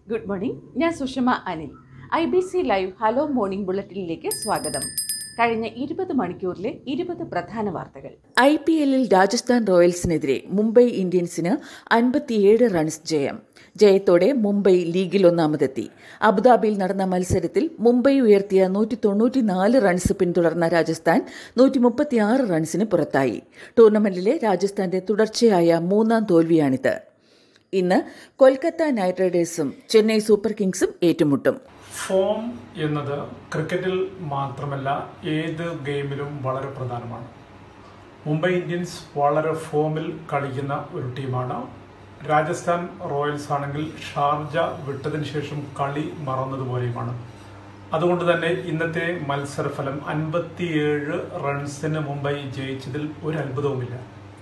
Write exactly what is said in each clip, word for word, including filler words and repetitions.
Good morning. ഞാൻ Sushama Anil. I B C live hello morning ബുള്ളറ്റിനിലേക്ക് സ്വാഗതം. കഴിഞ്ഞ ഇരുപത് മണിക്കൂറിലെ ഇരുപത് പ്രധാന വാർത്തകൾ. ഐ പി എല്ലിൽ രാജസ്ഥാൻ റോയൽസിനെതിരെ മുംബൈ ഇന്ത്യൻസിന് അൻപത്തിയേഴ് റൺസ് ജയം. ജയത്തോടെ മുംബൈ ലീഗിൽ ഒന്നാമതെത്തി. അബുദാബിയിൽ നടന്ന മത്സരത്തിൽ മുംബൈ ഉയർത്തിയ നൂറ്റി തൊണ്ണൂറ്റിനാല് റൺസ് പിന്തുടർന്ന രാജസ്ഥാൻ നൂറ്റി മുപ്പത്തിയാറ് റൺസിന് പുറത്തായി. ടൂർണമെന്റിലെ രാജസ്ഥാന്റെ തുടർച്ചയായ മൂന്നാം തോൽവിയാണിത്. ഇന്ന് കൊൽക്കത്ത നൈറ്റ് റൈഡേഴ്സും ചെന്നൈ സൂപ്പർ കിങ്സും ഏറ്റുമുട്ടും. ഫോം എന്നത് ക്രിക്കറ്റിൽ മാത്രമല്ല ഏത് ഗെയിമിലും വളരെ പ്രധാനമാണ്. മുംബൈ ഇന്ത്യൻസ് വളരെ ഫോമിൽ കളിക്കുന്ന ഒരു ടീമാണ്. രാജസ്ഥാൻ റോയൽസ് ആണെങ്കിൽ ഷാർജ വിട്ടതിന് ശേഷം കളി മറന്നതുപോലെയുമാണ്. അതുകൊണ്ട് തന്നെ ഇന്നത്തെ മത്സരഫലം അൻപത്തിയേഴ് റൺസിന് മുംബൈ ജയിച്ചതിൽ ഒരു അത്ഭുതവുമില്ല.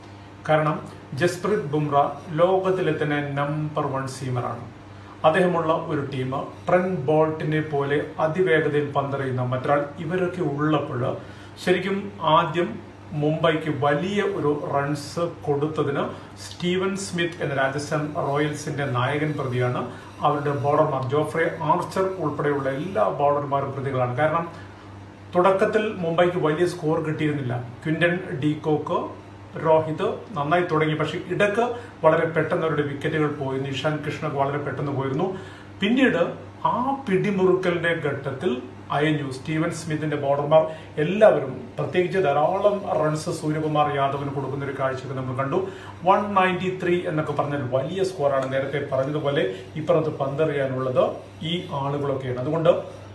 കാരണം ജസ്പ്രീത് ബുംറ ലോകത്തിലെ തന്നെ നമ്പർ വൺ സീമറാണ്. അദ്ദേഹമുള്ള ഒരു ടീം ട്രെന്റ് ബോൾട്ടിനെ പോലെ അതിവേഗതയിൽ പന്തെറിയുന്ന മറ്റൊരാൾ ഇവരൊക്കെ ഉള്ളപ്പോൾ ശരിക്കും ആദ്യം മുംബൈക്ക് വലിയ ഒരു റൺസ് കൊടുത്തതിന് സ്റ്റീവൻ സ്മിത്ത് എന്ന രാജസ്ഥാൻ റോയൽസിന്റെ നായകൻ പ്രതിയാണ്. അവരുടെ ബോളർമാർ ജോഫ്രെ ആർച്ചർ ഉൾപ്പെടെയുള്ള എല്ലാ ബോളർമാരും പ്രതികളാണ്. കാരണം തുടക്കത്തിൽ മുംബൈക്ക് വലിയ സ്കോർ കിട്ടിയിരുന്നില്ല. ക്വിന്റൺ ഡീകോക്ക്, രോഹിത് നന്നായി തുടങ്ങി. പക്ഷെ ഇടക്ക് വളരെ പെട്ടെന്ന് അവരുടെ വിക്കറ്റുകൾ പോയിരുന്നു. ഇഷാൻ കൃഷ്ണക്ക് വളരെ പെട്ടെന്ന് പോയിരുന്നു. പിന്നീട് ആ പിടിമുറുക്കലിന്റെ ഘട്ടത്തിൽ അയഞ്ഞു. സ്റ്റീവൻ സ്മിത്തിന്റെ ബോളർമാർ എല്ലാവരും, പ്രത്യേകിച്ച് ധാരാളം റൺസ് സൂര്യകുമാർ യാദവിന് കൊടുക്കുന്ന ഒരു കാഴ്ചയൊക്കെ നമ്മൾ കണ്ടു. വൺ നയൻറ്റി ത്രീ എന്നൊക്കെ പറഞ്ഞാൽ വലിയ സ്കോറാണ്. നേരത്തെ പറഞ്ഞതുപോലെ ഇപ്പുറത്ത് പന്തെറിയാനുള്ളത് ഈ ആളുകളൊക്കെയാണ്. അതുകൊണ്ട്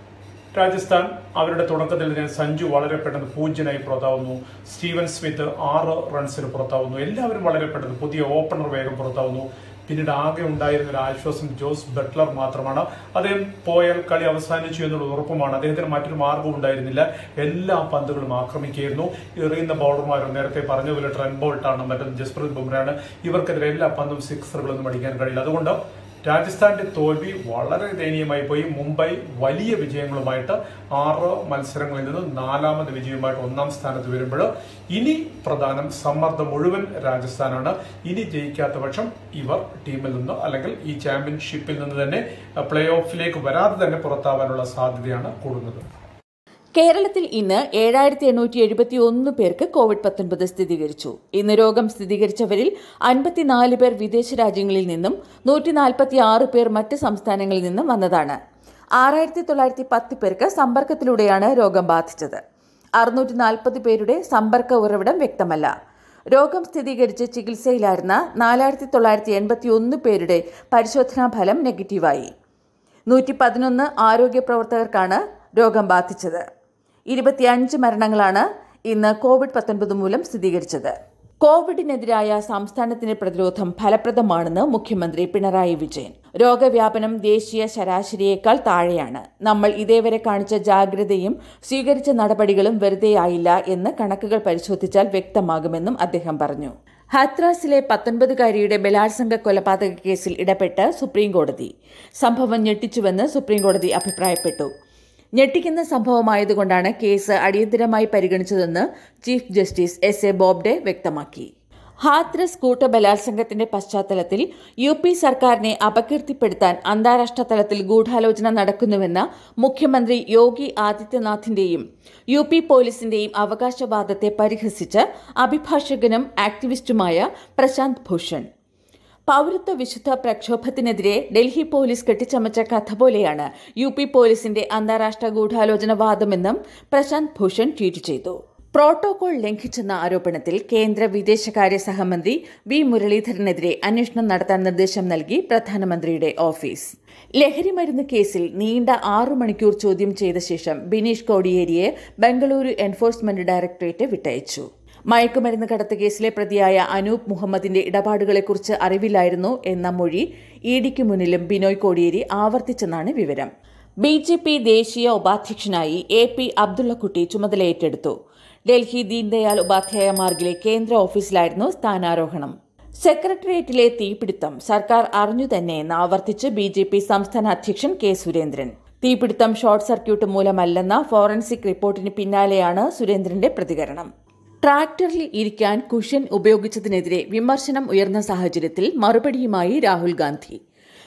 രാജസ്ഥാൻ അവരുടെ തുടക്കത്തിൽ തന്നെ സഞ്ജു വളരെ പെട്ടെന്ന് പൂജ്യനായി പുറത്താവുന്നു. സ്റ്റീവൻ സ്മിത്ത് ആറ് റൺസിന് പുറത്താവുന്നു. എല്ലാവരും വളരെ പെട്ടെന്ന്, പുതിയ ഓപ്പണർ വേഗം പുറത്താവുന്നു. പിന്നീട് ആകെ ഉണ്ടായിരുന്ന ഒരു ആശ്വാസം ജോസ് ബട്ട്ലർ മാത്രമാണ്. അദ്ദേഹം പോയാൽ കളി അവസാനിച്ചു എന്നുള്ള ഉറപ്പുമാണ്. അദ്ദേഹത്തിന് മറ്റൊരു മാർഗം ഉണ്ടായിരുന്നില്ല. എല്ലാ പന്തുകളും ആക്രമിക്കുകയായിരുന്നു. എറിയുന്ന ബൗളർമാരും നേരത്തെ പറഞ്ഞതുപോലെ ട്രെന്റ് ബോൾട്ടാണ്, മറ്റൊന്ന് ജസ്പ്രീത് ബുംറയാണ്. ഇവർക്കെതിരെ എല്ലാ പന്തും സിക്സറുകളൊന്നും അടിക്കാൻ കഴിയില്ല. അതുകൊണ്ട് രാജസ്ഥാന്റെ തോൽവി വളരെ ദയനീയമായി പോയി. മുംബൈ വലിയ വിജയങ്ങളുമായിട്ട് ആറ് മത്സരങ്ങളിൽ നിന്ന് നാലാമത് വിജയവുമായിട്ട് ഒന്നാം സ്ഥാനത്ത് വരുമ്പോൾ ഇനി പ്രധാനം സമ്മർദ്ദം മുഴുവൻ രാജസ്ഥാനാണ്. ഇനി ജയിക്കാത്ത പക്ഷം ഇവർ ടീമിൽ നിന്ന് അല്ലെങ്കിൽ ഈ ചാമ്പ്യൻഷിപ്പിൽ നിന്ന് തന്നെ പ്ലേ ഓഫിലേക്ക് വരാതെ തന്നെ പുറത്താവാനുള്ള സാധ്യതയാണ് കൂടുന്നത്. കേരളത്തിൽ ഇന്ന് ഏഴായിരത്തി എണ്ണൂറ്റി എഴുപത്തി ഒന്ന് പേർക്ക് കോവിഡ് പത്തൊൻപത് സ്ഥിരീകരിച്ചു. ഇന്ന് രോഗം സ്ഥിരീകരിച്ചവരിൽ അൻപത്തിനാല് പേർ വിദേശ രാജ്യങ്ങളിൽ നിന്നും നൂറ്റി നാൽപ്പത്തി ആറ് പേർ മറ്റ് സംസ്ഥാനങ്ങളിൽ നിന്നും വന്നതാണ്. ആറായിരത്തി തൊള്ളായിരത്തി പത്ത് പേർക്ക് സമ്പർക്കത്തിലൂടെയാണ് രോഗം ബാധിച്ചത്. അറുന്നൂറ്റി നാൽപ്പത് പേരുടെ സമ്പർക്ക ഉറവിടം വ്യക്തമല്ല. രോഗം സ്ഥിരീകരിച്ച് ചികിത്സയിലായിരുന്ന നാലായിരത്തി തൊള്ളായിരത്തി എൺപത്തി ഒന്ന് പേരുടെ പരിശോധനാ ഫലം നെഗറ്റീവായി. നൂറ്റി പതിനൊന്ന് ആരോഗ്യ പ്രവർത്തകർക്കാണ് രോഗം ബാധിച്ചത്. ഇരുപത്തിയഞ്ച് മരണങ്ങളാണ് ഇന്ന് കോവിഡ് പത്തൊൻപത് മൂലം സ്ഥിരീകരിച്ചത്. കോവിഡിനെതിരായ സംസ്ഥാനത്തിന്റെ പ്രതിരോധം ഫലപ്രദമാണെന്ന് മുഖ്യമന്ത്രി പിണറായി വിജയൻ. രോഗവ്യാപനം ദേശീയ ശരാശരിയേക്കാൾ താഴെയാണ്. നമ്മൾ ഇതേവരെ കാണിച്ച ജാഗ്രതയും സ്വീകരിച്ച നടപടികളും വെറുതെയായില്ല എന്ന് കണക്കുകൾ പരിശോധിച്ചാൽ വ്യക്തമാകുമെന്നും അദ്ദേഹം പറഞ്ഞു. ഹാത്രാസിലെ പത്തൊൻപതുകാരിയുടെ ബലാത്സംഗ കൊലപാതക കേസിൽ ഇടപെട്ട് സുപ്രീംകോടതി. സംഭവം ഞെട്ടിച്ചുവെന്ന് സുപ്രീംകോടതി അഭിപ്രായപ്പെട്ടു. ഞെട്ടിക്കുന്ന സംഭവമായതുകൊണ്ടാണ് കേസ് അടിയന്തരമായി പരിഗണിച്ചതെന്ന് chief justice S A Bobde വ്യക്തമാക്കി. ഹാത്രസ് കൂട്ടബലാത്സംഗത്തിന്റെ പശ്ചാത്തലത്തിൽ യു പി സർക്കാരിനെ അപകീർത്തിപ്പെടുത്താൻ അന്താരാഷ്ട്ര തലത്തിൽ ഗൂഢാലോചന നടക്കുന്നുവെന്ന മുഖ്യമന്ത്രി യോഗി ആദിത്യനാഥിന്റെയും യു പി പോലീസിന്റെയും അവകാശവാദത്തെ പരിഹസിച്ച് അഭിഭാഷകനും ആക്ടിവിസ്റ്റുമായ പ്രശാന്ത് ഭൂഷൺ. പൌരത്വ വിശുദ്ധ പ്രക്ഷോഭത്തിനെതിരെ ഡൽഹി പോലീസ് കെട്ടിച്ചമച്ച കഥ പോലെയാണ് യു പി പോലീസിന്റെ അന്താരാഷ്ട്ര ഗൂഢാലോചന വാദമെന്നും പ്രശാന്ത് ഭൂഷൺ ട്വീറ്റ് ചെയ്തു. പ്രോട്ടോകോൾ ലംഘിച്ചെന്ന ആരോപണത്തിൽ കേന്ദ്ര വിദേശകാര്യ സഹമന്ത്രി വി മുരളീധരനെതിരെ അന്വേഷണം നടത്താൻ നിർദ്ദേശം നൽകി പ്രധാനമന്ത്രിയുടെ ഓഫീസ്. ലഹരിമരുന്ന് കേസിൽ നീണ്ട ആറു മണിക്കൂർ ചോദ്യം ചെയ്ത ശേഷം ബിനീഷ് കോടിയേരിയെ ബംഗളൂരു എൻഫോഴ്സ്മെന്റ് ഡയറക്ടറേറ്റ് വിട്ടയച്ചു. മയക്കുമരുന്ന് കടത്ത് കേസിലെ പ്രതിയായ അനൂപ് മുഹമ്മദിന്റെ ഇടപാടുകളെക്കുറിച്ച് അറിവില്ലായിരുന്നു എന്ന മൊഴി ഇ ഡിക്ക് മുന്നിലും ബിനോയ് കോടിയേരി ആവർത്തിച്ചെന്നാണ് വിവരം. ബി ജെ പി ദേശീയ ഉപാധ്യക്ഷനായി എ പി അബ്ദുള്ളക്കുട്ടി ചുമതലയേറ്റെടുത്തു. ഡൽഹി ദീൻദയാൽ ഉപാധ്യായ മാർഗിലെ കേന്ദ്ര ഓഫീസിലായിരുന്നു സ്ഥാനാരോഹണം. സെക്രട്ടേറിയറ്റിലെ തീപിടുത്തം സർക്കാർ അറിഞ്ഞു തന്നെയെന്ന് ആവർത്തിച്ച് ബി ജെ പി സംസ്ഥാന അധ്യക്ഷൻ കെ സുരേന്ദ്രൻ. തീപിടുത്തം ഷോർട്ട് സർക്യൂട്ട് മൂലമല്ലെന്ന ഫോറൻസിക് റിപ്പോർട്ടിന് പിന്നാലെയാണ് സുരേന്ദ്രന്റെ പ്രതികരണം. ട്രാക്ടറിൽ ഇരിക്കാൻ കുഷ്യൻ ഉപയോഗിച്ചതിനെതിരെ വിമർശനം ഉയർന്ന സാഹചര്യത്തിൽ മറുപടിയുമായി രാഹുൽ ഗാന്ധി.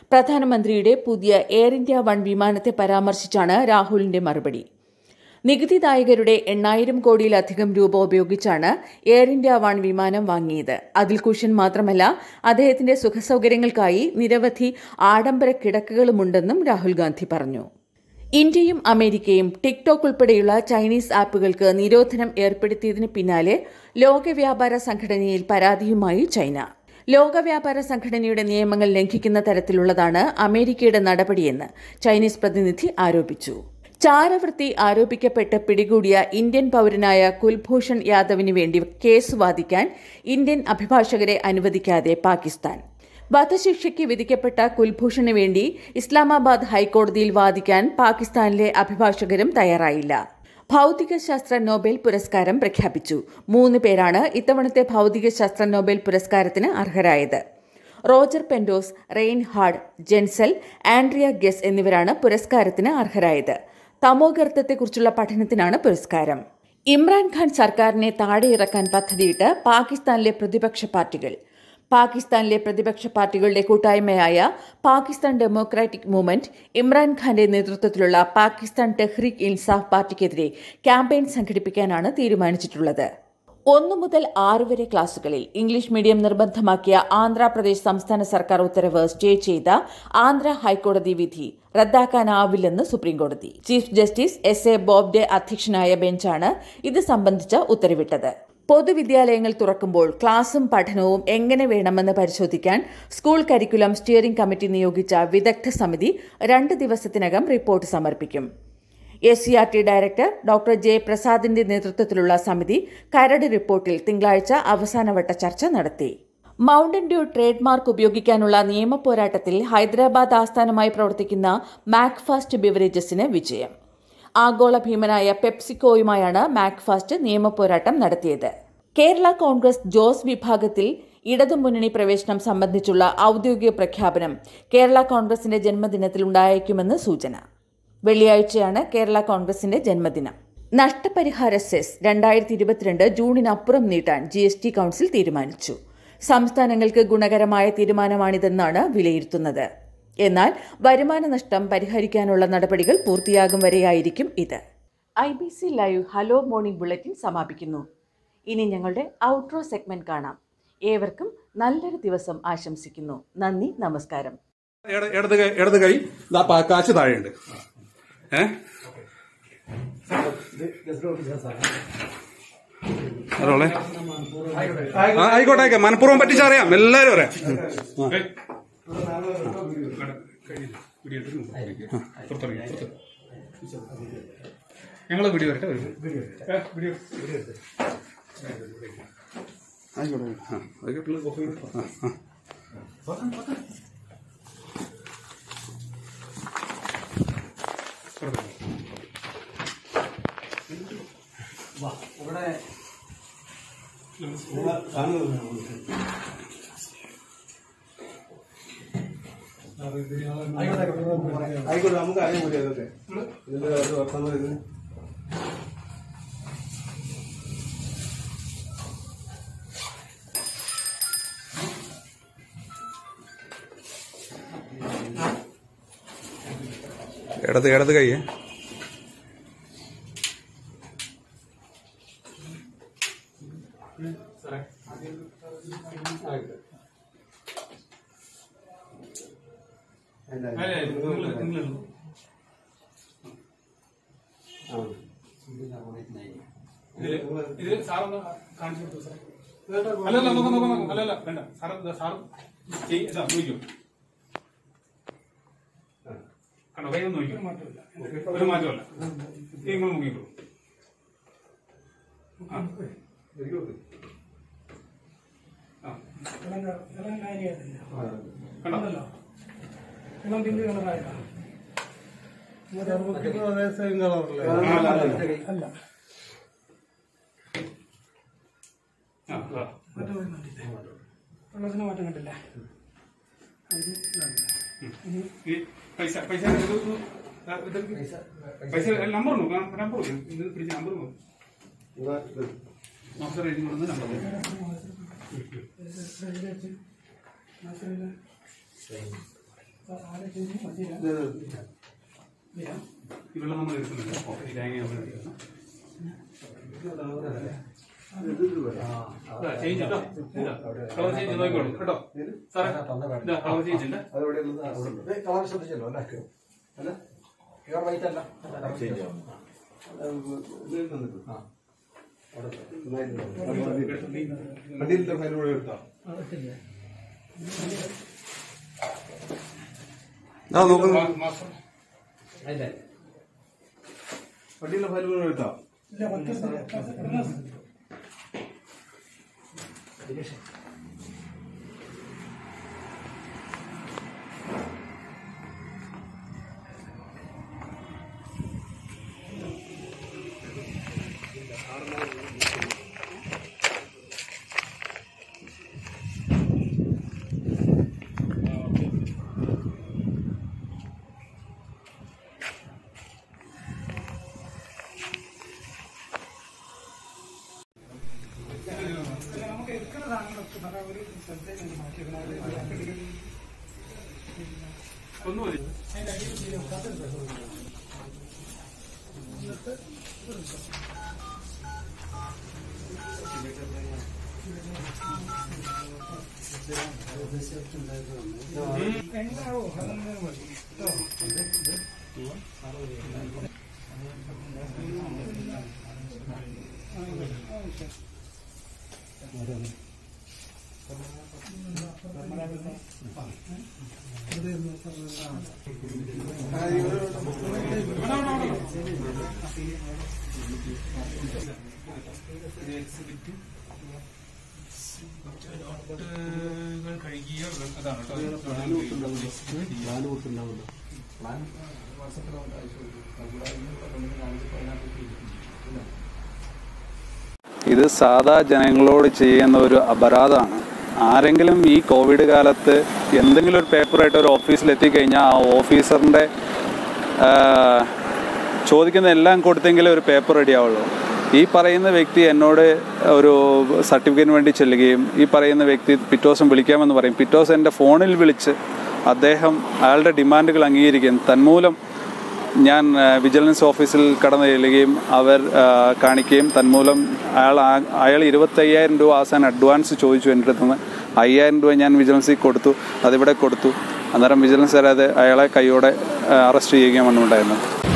പ്രധാനമന്ത്രിയുടെ പുതിയ എയർ ഇന്ത്യ വൺ വിമാനത്തെ പരാമർശിച്ചാണ് രാഹുലിന്റെ മറുപടി. നികുതിദായകരുടെ എണ്ണായിരം കോടിയിലധികം രൂപ ഉപയോഗിച്ചാണ് എയർ ഇന്ത്യ വൺ വിമാനം വാങ്ങിയത്. അതിൽ കുഷൻ മാത്രമല്ല, അദ്ദേഹത്തിന്റെ സുഖസൌകര്യങ്ങൾക്കായി നിരവധി ആഡംബര കിടക്കകളുമുണ്ടെന്നും രാഹുൽ ഗാന്ധി പറഞ്ഞു. ഇന്ത്യയും അമേരിക്കയും ടിക്ടോക്ക് ഉൾപ്പെടെയുള്ള ചൈനീസ് ആപ്പുകൾക്ക് നിരോധനം ഏർപ്പെടുത്തിയതിന് പിന്നാലെ ലോക വ്യാപാര സംഘടനയിൽ പരാതിയുമായി ചൈന. ലോക വ്യാപാര സംഘടനയുടെ നിയമങ്ങൾ ലംഘിക്കുന്ന തരത്തിലുള്ളതാണ് അമേരിക്കയുടെ നടപടിയെന്ന് ചൈനീസ് പ്രതിനിധി ആരോപിച്ചു. ചാരവൃത്തി ആരോപിക്കപ്പെട്ട് പിടികൂടിയ ഇന്ത്യൻ പൌരനായ കുൽഭൂഷൺ യാദവിന് വേണ്ടി കേസ് വാദിക്കാൻ ഇന്ത്യൻ അഭിഭാഷകരെ അനുവദിക്കാതെ പാകിസ്ഥാൻ. വധശിക്ഷയ്ക്ക് വിധിക്കപ്പെട്ട കുൽഭൂഷണ് വേണ്ടി ഇസ്ലാമാബാദ് ഹൈക്കോടതിയിൽ വാദിക്കാൻ പാകിസ്ഥാനിലെ അഭിഭാഷകരും തയ്യാറായില്ല. ഭൌതികശാസ്ത്ര നോബൽ പുരസ്കാരം പ്രഖ്യാപിച്ചു. മൂന്ന് പേരാണ് ഇത്തവണത്തെ ഭൌതികശാസ്ത്ര നോബൽ പുരസ്കാരത്തിന് അർഹരായത്. Roger Penrose, Reinhard Genzel, Andrea Ghez എന്നിവരാണ് പുരസ്കാരത്തിന് അർഹരായത്. തമോഗർത്തത്തെക്കുറിച്ചുള്ള പഠനത്തിനാണ് പുരസ്കാരം. ഇമ്രാൻഖാൻ സർക്കാരിനെ താഴെയിറക്കാൻ പദ്ധതിയിട്ട് പാകിസ്ഥാനിലെ പ്രതിപക്ഷ പാർട്ടികൾ. പാകിസ്ഥാനിലെ പ്രതിപക്ഷ പാർട്ടികളുടെ കൂട്ടായ്മയായ പാകിസ്ഥാൻ ഡെമോക്രാറ്റിക് മൂവ്മെന്റ് ഇമ്രാൻഖാന്റെ നേതൃത്വത്തിലുള്ള പാകിസ്ഥാൻ തെഹ്രീക്ക് ഇൻസാഫ് പാർട്ടിക്കെതിരെ ക്യാമ്പയിൻ സംഘടിപ്പിക്കാനാണ് തീരുമാനിച്ചിട്ടുള്ളത്. ഒന്നു മുതൽ ആറ് വരെ ക്ലാസുകളിൽ ഇംഗ്ലീഷ് മീഡിയം നിർബന്ധമാക്കിയ ആന്ധ്രാപ്രദേശ് സംസ്ഥാന സർക്കാർ ഉത്തരവ് സ്റ്റേ ചെയ്ത ആന്ധ്ര ഹൈക്കോടതി വിധി റദ്ദാക്കാനാവില്ലെന്ന് സുപ്രീംകോടതി. Chief justice S A Bobde അധ്യക്ഷനായ ബെഞ്ചാണ് ഇത് സംബന്ധിച്ച ഉത്തരവിട്ടത്. പൊതുവിദ്യാലയങ്ങൾ തുറക്കുമ്പോൾ ക്ലാസും പഠനവും എങ്ങനെ വേണമെന്ന് പരിശോധിക്കാൻ സ്കൂൾ കരിക്കുലം സ്റ്റിയറിംഗ് കമ്മിറ്റി നിയോഗിച്ച വിദഗ്ധ സമിതി രണ്ട് ദിവസത്തിനകം റിപ്പോർട്ട് സമർപ്പിക്കും. S C R T director doctor J പ്രസാദിന്റെ നേതൃത്വത്തിലുള്ള സമിതി കരട് റിപ്പോർട്ടിൽ തിങ്കളാഴ്ച അവസാനവട്ട ചർച്ച നടത്തി. മൗണ്ടൻ ഡ്യൂ ട്രേഡ് മാർക്ക് ഉപയോഗിക്കാനുള്ള നിയമപോരാട്ടത്തിൽ ഹൈദരാബാദ് ആസ്ഥാനമായി പ്രവർത്തിക്കുന്ന മാക്ഫാസ്റ്റ് ബിവറേജസിന് വിജയം. ആഗോള ഭീമനായ പെപ്സിക്കോയുമായാണ് മാക്ഫാസ്റ്റ് നിയമപോരാട്ടം നടത്തിയത്. കേരള കോൺഗ്രസ് ജോസ് വിഭാഗത്തിൽ ഇടതുമുന്നണി പ്രവേശനം സംബന്ധിച്ചുള്ള ഔദ്യോഗിക പ്രഖ്യാപനം കേരള കോൺഗ്രസിന്റെ ജന്മദിനത്തിൽ ഉണ്ടായേക്കുമെന്ന് സൂചന. വെള്ളിയാഴ്ചയാണ് കേരള കോൺഗ്രസിന്റെ ജന്മദിനം. നഷ്ടപരിഹാര സെസ് രണ്ടായിരത്തി ഇരുപത്തിരണ്ട് ജൂണിനപ്പുറം നീട്ടാൻ ജി എസ് ടി കൌൺസിൽ തീരുമാനിച്ചു. സംസ്ഥാനങ്ങൾക്ക് ഗുണകരമായ തീരുമാനമാണിതെന്നാണ് വിലയിരുത്തുന്നത്. എന്നാൽ വരുമാന നഷ്ടം പരിഹരിക്കാനുള്ള നടപടികൾ പൂർത്തിയാകും വരെയായിരിക്കും ഇത്. I B C live hello morning bulletin സമാപിക്കുന്നു. ഇനി ഞങ്ങളുടെ ഔട്ട്രോ സെഗ്മെന്റ് കാണാം. ഏവർക്കും നല്ലൊരു ദിവസം ആശംസിക്കുന്നു. നന്ദി, നമസ്കാരം. ഇടത് കൈ കാശ് താഴെയുണ്ട്. ഏ അതോളെ ആയിക്കോട്ടെ, ആയിക്കോട്ടെ. മനഃപൂർവ്വം പറ്റിച്ചറിയാം, എല്ലാരും അറിയാം. ഞങ്ങള് വീഡിയോ വരട്ടെ. ആയിക്കോട്ടെ, ആയിക്കോട്ടെ. ആയിക്കോട്ടെ, നമുക്ക് അറിയാൻ പറ്റും അതൊക്കെ. ഇതിന്റെ വർത്തമാനം ഇത് ഇടത് ഇടത് കൈ ഇതില് സാറൊന്ന് കാണിച്ചു കൊടുത്തു സാറേ. അല്ലല്ല നോക്കാം നോക്കാം നോക്കാം അല്ലല്ല വേണ്ട സാറ് സാറ് ചെയ്താ നോക്കിയോ. കണ്ടോ, കൈ ഒന്ന് നോക്കിയോ. ഒരു മാറ്റമല്ല, നിങ്ങൾ നോക്കിക്കോളൂ. കണ്ടോ വെള്ളത്തിന് മാറ്റം കണ്ടില്ല. പൈസ പൈസ പൈസ നമ്പർ നോക്കാം. നമ്പർ പിടിച്ച നമ്പർ നോക്കും. മാസ്റ്റർ എഴുതി കൊടുക്കുന്ന നമ്പർ ഇവിടെ നമ്മൾ എടുക്കുന്നുണ്ട് ചേഞ്ച് കേട്ടോ കളർ ചേഞ്ച് നോക്കിക്കോളൂ കേട്ടോ സാറേ കളർ ചേഞ്ച് ഉണ്ട് കളർ ശ്രദ്ധിച്ചല്ലോ അല്ലേ അല്ല പ്യുവർ വൈറ്റ് അല്ല വണ്ടിയിലത്തെ ഫയൽ കൂടെ എടുത്താ വണ്ടിയിലെ ഫയൽ കൂടെ എടുത്താ ഇത് സാധാ ജനങ്ങളോട് ചെയ്യുന്ന ഒരു അപരാധമാണ്. ആരെങ്കിലും ഈ കോവിഡ് കാലത്ത് എന്തെങ്കിലും ഒരു പേപ്പറായിട്ട് ഒരു ഓഫീസിലെത്തിക്കഴിഞ്ഞാൽ ആ ഓഫീസറിൻ്റെ ചോദിക്കുന്ന എല്ലാം കൊടുത്തെങ്കിലേ ഒരു പേപ്പർ റെഡിയാവുള്ളൂ. ഈ പറയുന്ന വ്യക്തി എന്നോട് ഒരു സർട്ടിഫിക്കറ്റിന് വേണ്ടി ചെല്ലുകയും ഈ പറയുന്ന വ്യക്തി പിറ്റേ ദിവസം വിളിക്കാമെന്ന് പറയും. പിറ്റേ ദിവസം എൻ്റെ ഫോണിൽ വിളിച്ച് അദ്ദേഹം അയാളുടെ ഡിമാൻഡുകൾ അംഗീകരിക്കുകയും തന്മൂലം ഞാൻ വിജിലൻസ് ഓഫീസിൽ കടന്നു ചെല്ലുകയും അവർ കാണിക്കുകയും തന്മൂലം അയാൾ അയാൾ ഇരുപത്തയ്യായിരം രൂപ അവസാനം അഡ്വാൻസ് ചോദിച്ചു എൻ്റെ അടുത്ത് നിന്ന്. അയ്യായിരം രൂപ ഞാൻ വിജിലൻസിൽ കൊടുത്തു, അതിവിടെ കൊടുത്തു. അന്നേരം വിജിലൻസ് അത് അയാളെ കൈയോടെ അറസ്റ്റ് ചെയ്യുകയുമാണ് ഉണ്ടായിരുന്നത്.